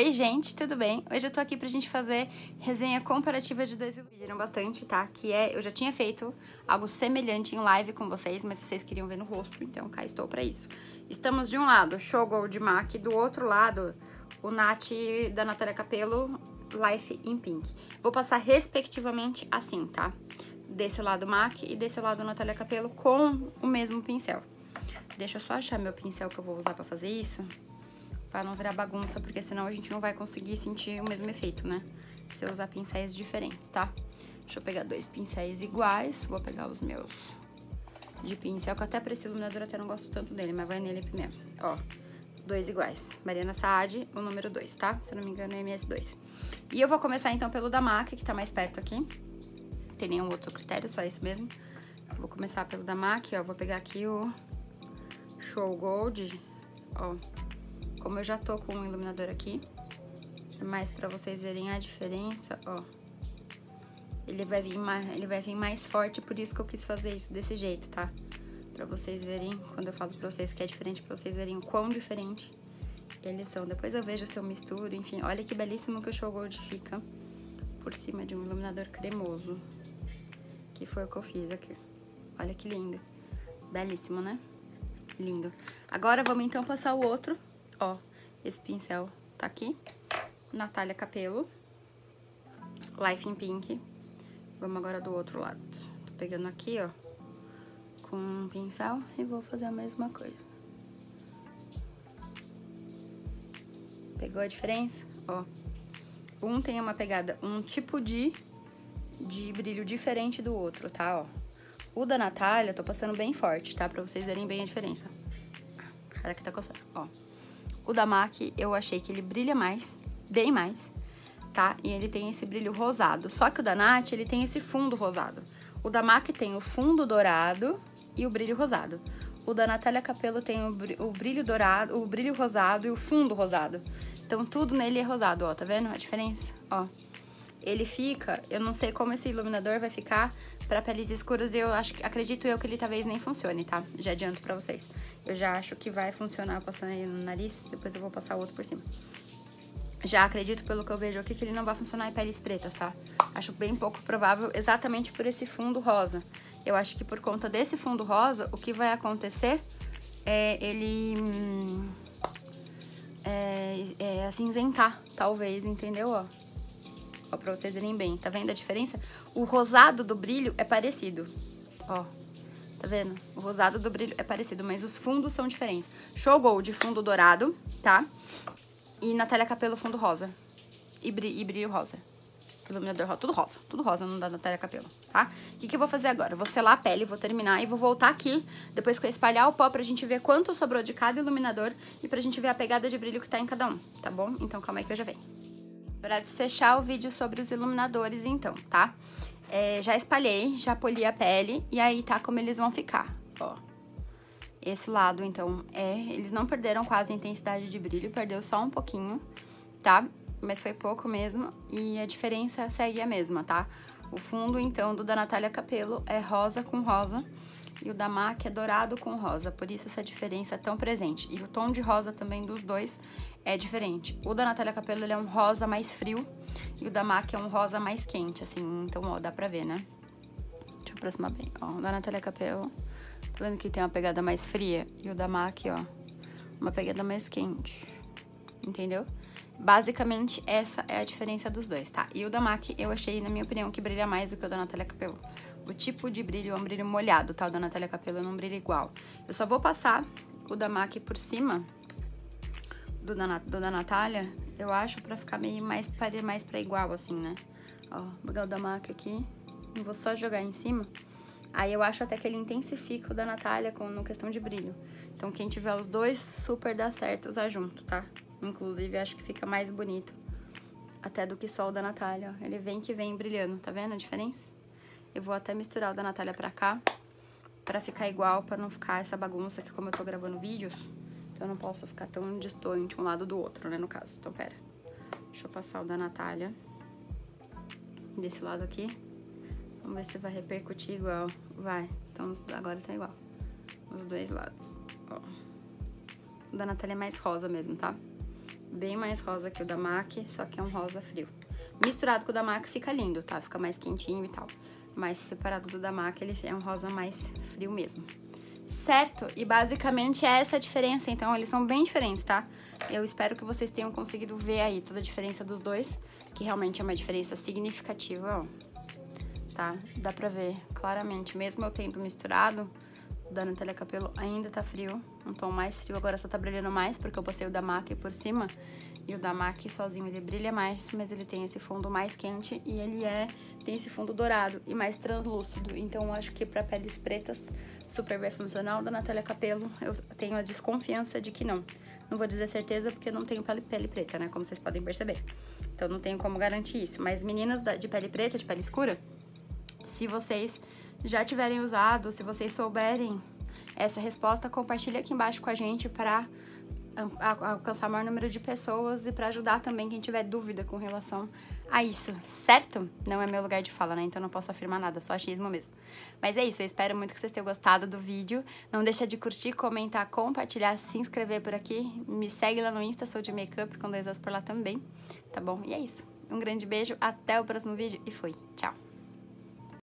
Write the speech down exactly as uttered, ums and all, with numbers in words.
Oi, gente, tudo bem? Hoje eu tô aqui pra gente fazer resenha comparativa de dois... Pediram bastante, tá? Que é, eu já tinha feito algo semelhante em live com vocês, mas vocês queriam ver no rosto, então cá estou pra isso. Estamos de um lado, Show Gold MAC, do outro lado, o Nat da Natália Capello, Life in Pink. Vou passar respectivamente assim, tá? Desse lado MAC e desse lado Natália Capello com o mesmo pincel. Deixa eu só achar meu pincel que eu vou usar pra fazer isso. Pra não virar bagunça, porque senão a gente não vai conseguir sentir o mesmo efeito, né? Se eu usar pincéis diferentes, tá? Deixa eu pegar dois pincéis iguais. Vou pegar os meus de pincel, que até pra esse iluminador eu até não gosto tanto dele, mas vai nele primeiro. Ó, dois iguais. Mariana Saad, o número dois, tá? Se eu não me engano, é M S dois. E eu vou começar então pelo da MAC, que tá mais perto aqui. Não tem nenhum outro critério, só esse mesmo. Vou começar pelo da MAC, ó. Vou pegar aqui o Show Gold, ó. Como eu já tô com um iluminador aqui, é mais pra vocês verem a diferença, ó. Ele vai vir mais, ele vai vir mais forte, por isso que eu quis fazer isso desse jeito, tá? Pra vocês verem, quando eu falo pra vocês que é diferente, pra vocês verem o quão diferente eles são. Depois eu vejo se eu misturo, enfim. Olha que belíssimo que o Show Gold fica por cima de um iluminador cremoso. Que foi o que eu fiz aqui. Olha que lindo. Belíssimo, né? Lindo. Agora vamos então passar o outro. Ó, esse pincel tá aqui, Natália Capello, Life in Pink. Vamos agora do outro lado. Tô pegando aqui, ó, com um pincel e vou fazer a mesma coisa. Pegou a diferença? Ó, um tem uma pegada, um tipo de, de brilho diferente do outro, tá, ó. O da Natália, eu tô passando bem forte, tá, pra vocês verem bem a diferença. Cara que tá coçando, ó. O da MAC, eu achei que ele brilha mais, bem mais, tá? E ele tem esse brilho rosado. Só que o da Nat, ele tem esse fundo rosado. O da MAC tem o fundo dourado e o brilho rosado. O da Natália Capello tem o brilho dourado, o brilho rosado e o fundo rosado. Então, tudo nele é rosado, ó. Tá vendo a diferença? Ó. Ele fica... Eu não sei como esse iluminador vai ficar pra peles escuras. Eu acho, acredito eu que ele talvez nem funcione, tá? Já adianto pra vocês. Eu já acho que vai funcionar passando aí no nariz. Depois eu vou passar o outro por cima. Já acredito, pelo que eu vejo aqui, que ele não vai funcionar em peles pretas, tá? Acho bem pouco provável, exatamente por esse fundo rosa. Eu acho que por conta desse fundo rosa, o que vai acontecer é ele... Hum, é, é acinzentar, talvez, entendeu? Ó. Ó, pra vocês verem bem. Tá vendo a diferença? O rosado do brilho é parecido. Ó. Tá vendo? O rosado do brilho é parecido, mas os fundos são diferentes. Show Gold, fundo dourado, tá? E Natália Capello, fundo rosa. E, brilho, e brilho rosa. Iluminador rosa. Tudo rosa. Tudo rosa no da Natália Capello, tá? O que que eu vou fazer agora? Eu vou selar a pele, vou terminar e vou voltar aqui, depois que eu espalhar o pó, pra gente ver quanto sobrou de cada iluminador e pra gente ver a pegada de brilho que tá em cada um, tá bom? Então calma aí que eu já venho. Pra desfechar o vídeo sobre os iluminadores, então, tá? É, já espalhei, já poli a pele, e aí tá como eles vão ficar, ó. Esse lado, então, é... Eles não perderam quase a intensidade de brilho, perdeu só um pouquinho, tá? Mas foi pouco mesmo, e a diferença segue a mesma, tá? O fundo, então, do da Natália Capello é rosa com rosa, e o da MAC é dourado com rosa, por isso essa diferença é tão presente. E o tom de rosa também dos dois é diferente. O da Natália Capello, ele é um rosa mais frio, e o da MAC é um rosa mais quente, assim, então, ó, dá pra ver, né? Deixa eu aproximar bem, ó, o da Natália Capello, tá vendo que tem uma pegada mais fria? E o da MAC, ó, uma pegada mais quente, entendeu? Basicamente, essa é a diferença dos dois, tá? E o da MAC, eu achei, na minha opinião, que brilha mais do que o da Natália Capello. O tipo de brilho é um brilho molhado, tá? O da Natália Capello não brilha igual. Eu só vou passar o da MAC por cima do da, do da Natália, eu acho, pra ficar meio mais, mais pra igual, assim, né? Ó, vou pegar o da MAC aqui e vou só jogar em cima. Aí eu acho até que ele intensifica o da Natália com, no questão de brilho. Então, quem tiver os dois, super dá certo usar junto, tá? Inclusive, acho que fica mais bonito até do que só o da Natália, ó. Ele vem que vem brilhando, tá vendo a diferença? Eu vou até misturar o da Natália pra cá, pra ficar igual, pra não ficar essa bagunça aqui, como eu tô gravando vídeos. Então, eu não posso ficar tão distante um lado do outro, né, no caso. Então, pera. Deixa eu passar o da Natália desse lado aqui. Vamos ver se vai repercutir igual. Vai. Então, agora tá igual. Os dois lados. Ó. O da Natália é mais rosa mesmo, tá? bem mais rosa que o da M A C, só que é um rosa frio. Misturado com o da M A C fica lindo, tá? Fica mais quentinho e tal. Mas separado do da M A C, ele é um rosa mais frio mesmo. Certo? E basicamente é essa a diferença, então eles são bem diferentes, tá? Eu espero que vocês tenham conseguido ver aí toda a diferença dos dois, que realmente é uma diferença significativa, ó. Tá? Dá pra ver claramente, mesmo eu tendo misturado, o da Natália Capelo ainda tá frio, um tom mais frio, agora só tá brilhando mais, porque eu passei o da M A C por cima, e o da M A C sozinho ele brilha mais, mas ele tem esse fundo mais quente, e ele é, tem esse fundo dourado e mais translúcido, então eu acho que pra peles pretas, super bem funcional. Da Natália Capelo, eu tenho a desconfiança de que não. Não vou dizer certeza, porque eu não tenho pele, pele preta, né, como vocês podem perceber. Então não tenho como garantir isso, mas meninas de pele preta, de pele escura, se vocês já tiverem usado, se vocês souberem essa resposta, compartilha aqui embaixo com a gente para alcançar o maior número de pessoas e para ajudar também quem tiver dúvida com relação a isso, certo? Não é meu lugar de fala, né? Então não posso afirmar nada, só achismo mesmo. Mas é isso, eu espero muito que vocês tenham gostado do vídeo. Não deixa de curtir, comentar, compartilhar, se inscrever por aqui. Me segue lá no Insta, sou de Makeup, com dois as por lá também, tá bom? E é isso. Um grande beijo, até o próximo vídeo e fui. Tchau!